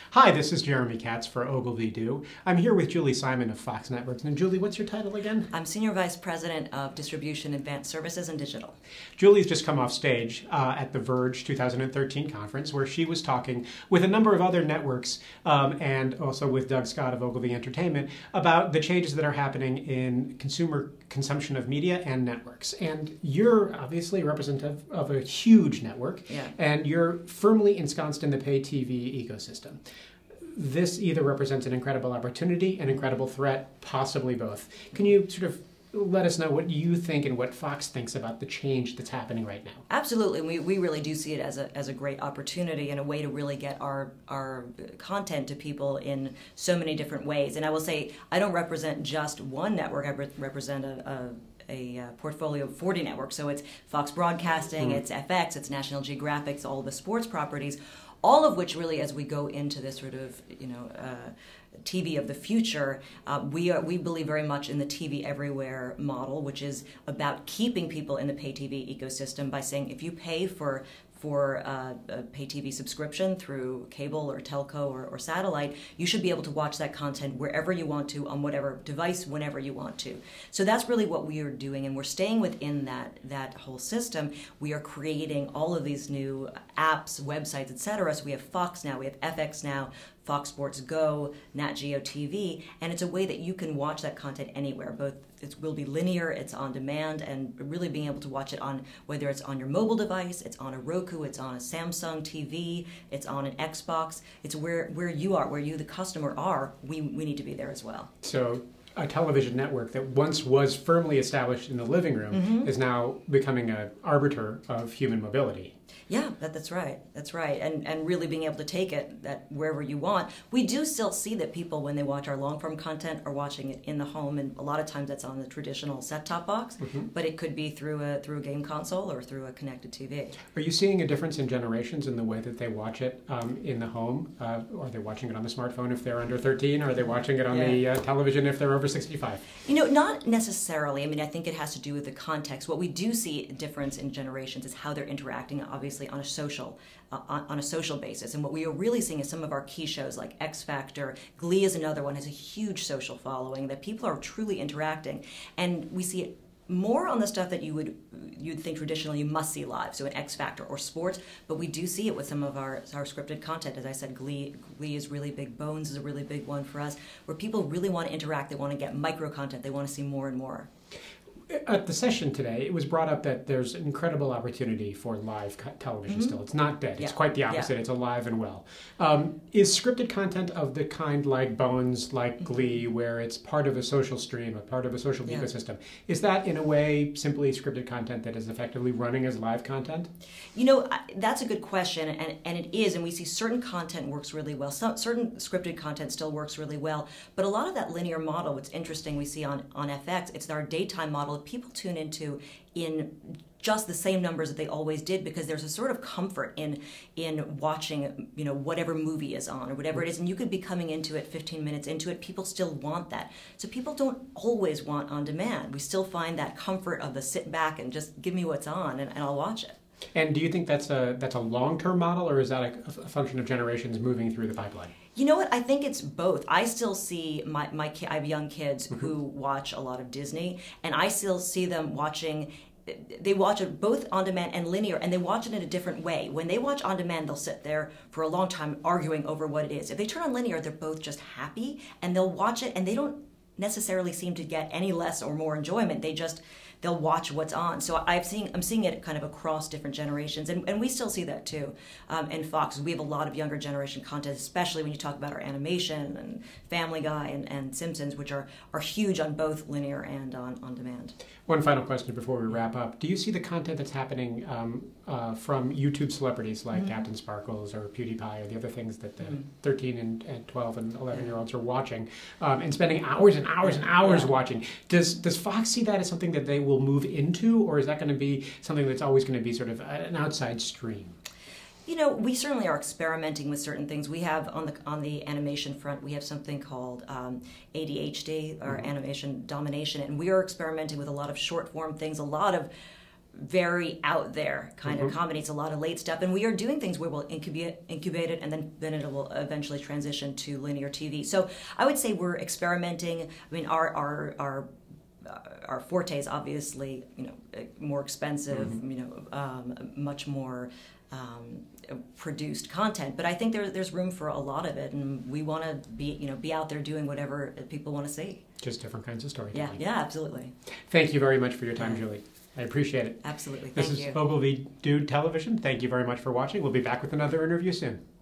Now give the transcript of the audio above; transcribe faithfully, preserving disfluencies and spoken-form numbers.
Hi, this is Jeremy Katz for Ogilvy Do. I'm here with Julie Simon of Fox Networks. And Julie, what's your title again? I'm Senior Vice President of Distribution, Advanced Services, and Digital. Julie's just come off stage uh, at the Verge two thousand thirteen conference where she was talking with a number of other networks um, and also with Doug Scott of Ogilvy Entertainment about the changes that are happening in consumer consumption of media and networks. And you're obviously representative of a huge network, yeah. and you're firmly ensconced in the pay T V ecosystem. This either represents an incredible opportunity, an incredible threat, possibly both. Can you sort of let us know what you think and what Fox thinks about the change that's happening right now? Absolutely. We, we really do see it as a, as a great opportunity and a way to really get our, our content to people in so many different ways. And I will say, I don't represent just one network. I re represent a, a a uh, portfolio of forty networks. So it's Fox Broadcasting, mm. it's F X, it's National Geographic, it's all the sports properties, all of which really, as we go into this sort of, you know, uh, T V of the future, uh, we are, we believe very much in the T V everywhere model, which is about keeping people in the pay T V ecosystem by saying if you pay for for uh, a pay T V subscription through cable or telco or, or satellite, you should be able to watch that content wherever you want to, on whatever device, whenever you want to. So that's really what we are doing, and we're staying within that, that whole system. We are creating all of these new apps, websites, et cetera. So we have Fox now, we have F X now, Fox Sports Go, Nat Geo T V, and it's a way that you can watch that content anywhere. Both it will be linear, it's on demand, and really being able to watch it on whether it's on your mobile device, it's on a Roku, it's on a Samsung T V, it's on an Xbox. It's where where you are, where you the customer are. We we need to be there as well. So a television network that once was firmly established in the living room mm-hmm. is now becoming an arbiter of human mobility. Yeah, that, that's right. That's right. And and really being able to take it that wherever you want. We do still see that people, when they watch our long-form content, are watching it in the home, and a lot of times that's on the traditional set-top box, mm-hmm. but it could be through a through a game console or through a connected T V. Are you seeing a difference in generations in the way that they watch it um, in the home? Uh, are they watching it on the smartphone if they're under thirteen, or are they watching it on yeah. the uh, television if they're over sixty-five? You know, not necessarily. I mean, I think it has to do with the context. What we do see a difference in generations is how they're interacting, obviously, on a social uh, on, on a social basis. And what we are really seeing is some of our key shows like X Factor, Glee is another one, has a huge social following that people are truly interacting. And we see it more on the stuff that you would you'd think traditionally you must see live, so an X Factor or sports, but we do see it with some of our, our scripted content. As I said, Glee, Glee is really big, Bones is a really big one for us, where people really want to interact, they want to get micro content, they want to see more and more. At the session today, it was brought up that there's an incredible opportunity for live television mm-hmm. still. It's not dead. Yeah. It's quite the opposite. Yeah. It's alive and well. Um, is scripted content of the kind like Bones, like mm-hmm. Glee, where it's part of a social stream, a part of a social yeah. ecosystem, is that in a way simply scripted content that is effectively running as live content? You know, that's a good question, and, and it is, and we see certain content works really well. Some, certain scripted content still works really well, but a lot of that linear model, what's interesting we see on, on F X, it's our daytime model. People tune into in just the same numbers that they always did, because there's a sort of comfort in in watching, you know, whatever movie is on or whatever it is, and you could be coming into it fifteen minutes into it. People still want that. So people don't always want on demand. We still find that comfort of the sit back and just give me what's on and, and I'll watch it. And do you think that's a that's a long-term model, or is that a, a function of generations moving through the pipeline? You know what? I think it's both. I still see my my I have young kids mm-hmm. who watch a lot of Disney, and I still see them watching. They watch it both on demand and linear, and they watch it in a different way. When they watch on demand, they'll sit there for a long time arguing over what it is. If they turn on linear, they're both just happy, and they'll watch it, and they don't necessarily seem to get any less or more enjoyment. They just they'll watch what's on. So I've seen I'm seeing it kind of across different generations, and, and we still see that too. Um, and Fox, we have a lot of younger generation content, especially when you talk about our animation and Family Guy and, and Simpsons, which are are huge on both linear and on on demand. One final question before we wrap up: do you see the content that's happening um, uh, from YouTube celebrities like mm-hmm. Captain Sparkles or PewDiePie or the other things that the mm-hmm. thirteen and, and twelve and eleven year olds are watching um, and spending hours and hours and hours yeah. watching? Does does Fox see that as something that they will move into, or is that going to be something that's always going to be sort of an outside stream? You know, we certainly are experimenting with certain things. We have on the on the animation front, we have something called um, A D H D, or mm-hmm. animation domination, and we are experimenting with a lot of short form things, a lot of very out there kind mm-hmm. of comedy. It's a lot of late stuff, and we are doing things where we'll incubate, incubate it, and then then it will eventually transition to linear T V. So I would say we're experimenting. I mean, our our our uh, our forte is obviously, you know, more expensive, mm-hmm. you know, um, much more um, produced content. But I think there there's room for a lot of it, and we want to be you know be out there doing whatever people want to see. Just different kinds of storytelling. Yeah, yeah, absolutely. Thank you very much for your time, Yeah. Julie. I appreciate it. Absolutely. This Thank is you. Ogilvy Dude Television. Thank you very much for watching. We'll be back with another interview soon.